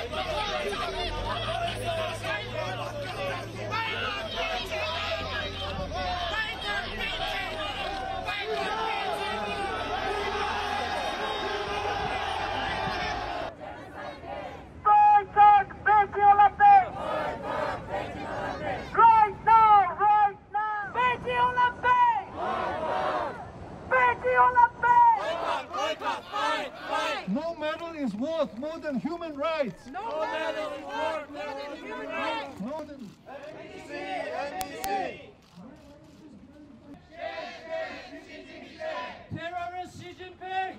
Boycott Beijing Olympics! Right now! Right now! Beijing Olympics! Beijing Olympics! Boycott, fight, fight! No medal is worth more than human rights. No medal is worth more than human rights! More than... Terrorist Xi Jinping!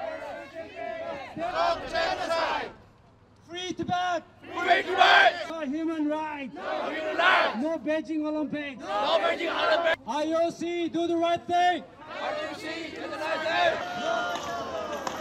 Stop genocide! Free Tibet! Free Tibet! No human rights! No human rights! No Beijing Olympics! No Beijing Olympics! IOC, do the right thing! RUC, do the right thing!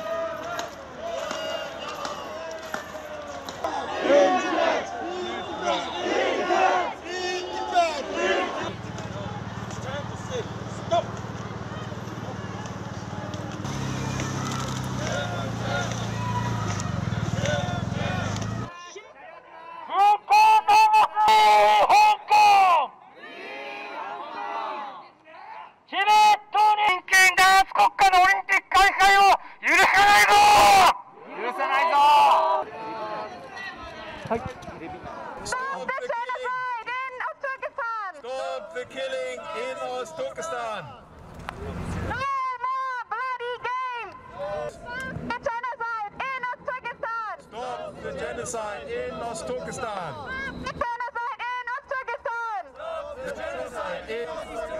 Stop the genocide in Uzbekistan! Stop the killing in Uzbekistan! No more bloody games! Stop the genocide in Uzbekistan! Stop the genocide in Uzbekistan! Stop the genocide in Uzbekistan! The genocide in